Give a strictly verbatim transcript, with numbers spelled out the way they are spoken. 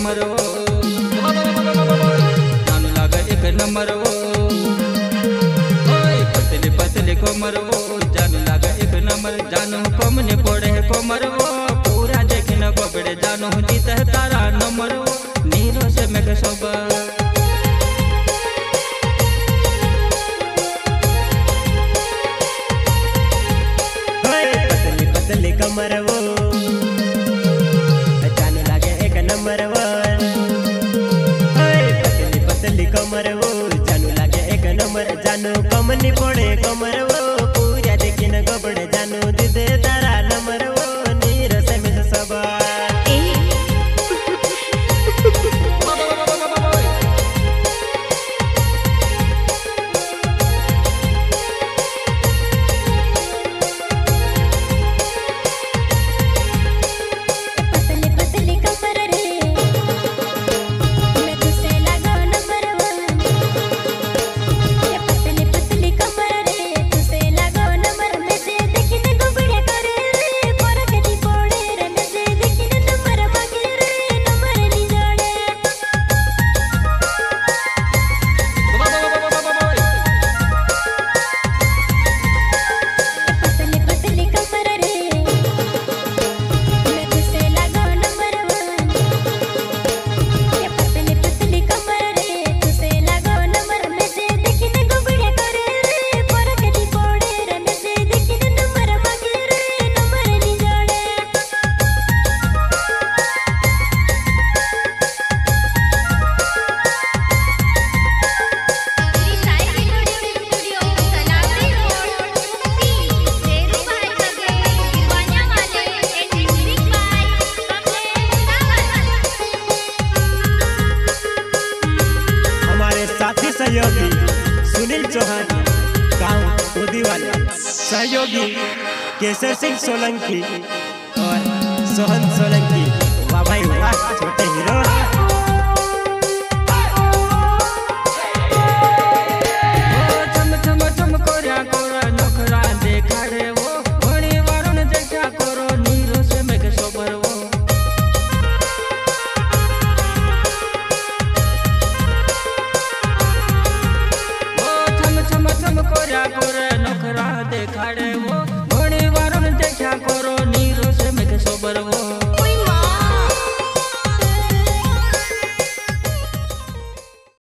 कमर वो जानू लागे एक नंबर वो पतले पतले कमर वो जानू लागे एक नंबर जानू कम ने पड़े है कमर वो पूरा देखे न गोबड़े जानू जीत है तारा नंबर वो नीरो से मैं सब कमर वो जानू लागे एक नंबर वन पतली पतली कमर वो जानू लागे एक नंबर जानू कम नहीं पड़े कमर वो पूरा देखी न गोबड़े जानू दीदे तारा नंबर वो नीर से मिल सब सहयोगी सुनील चौहान गांव उदीवाला सहयोगी केसर सिंह सोलंकी और सोहन सोलंकी वाह भाई वाह छोटे हीरो।